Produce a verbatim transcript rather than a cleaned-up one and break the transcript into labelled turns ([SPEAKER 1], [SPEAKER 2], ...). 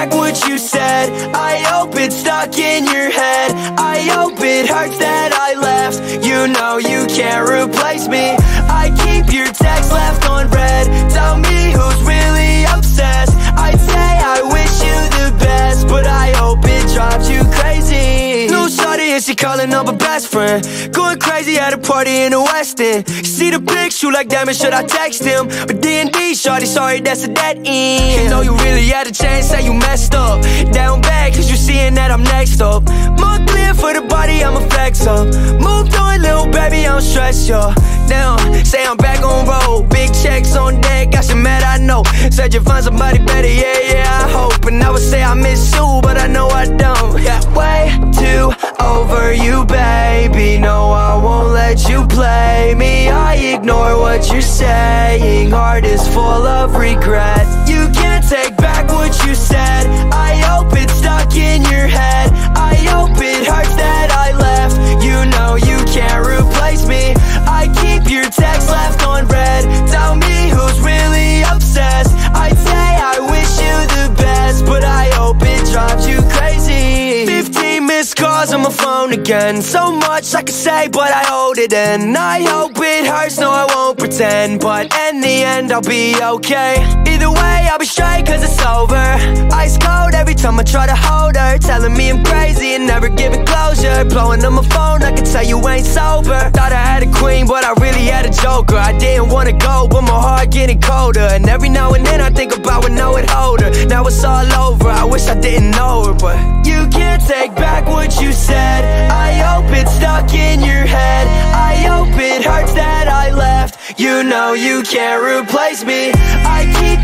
[SPEAKER 1] back what you said. I hope it's stuck in your head. I hope it hurts that I left. You know you can't replace me. I keep your text left on read. Tell me who's really obsessed. I'd say I wish you the best, but I hope it drives you crazy. No shawty and she calling up her best friend. Going crazy at a party in the West End. You see the pics, you like, damn it, should I text him? But D and D, shawty, sorry, that's a dead end. You know you really had a chance, say you messed up. Down bad, cause you seeing that I'm next up. More clear for the body, I'ma flex up. Move to it, little baby, I don't stress ya. Now, say I'm back on road. Big checks on deck, got you mad, I know. Said you find somebody better, yeah, yeah, I hope. And I would say I miss you, but I know I don't. Yeah, way too over you, baby. No, I won't let you play me. I ignore what you're saying. Heart is full of regret. You can't take back what you said. I hope it's stuck in your head. I hope it hurts that I left. You know you can't replace me. I keep your text left on read. Tell me who's really obsessed. I'd say I wish you the best, but I hope it drives you crazy. Fifteen missed calls on my phone again. So much I could say, but I hold it in. I hope it hurts, no I won't pretend, but in the end I'll be okay. Either way I'll be straight cause it's over. Ice cold every time I try to hold her. Telling me I'm crazy and never giving closure. Blowing on my phone, I can tell you ain't sober. Thought I had a queen, but I really had a joker. I didn't wanna go, but my heart getting colder. And every now and then I think about when I would hold her. Now it's all over, I wish I didn't know her. But you can't take back what you said. I hope it's stuck in your head. I hope it hurts that I left. You know you can't replace me. I keep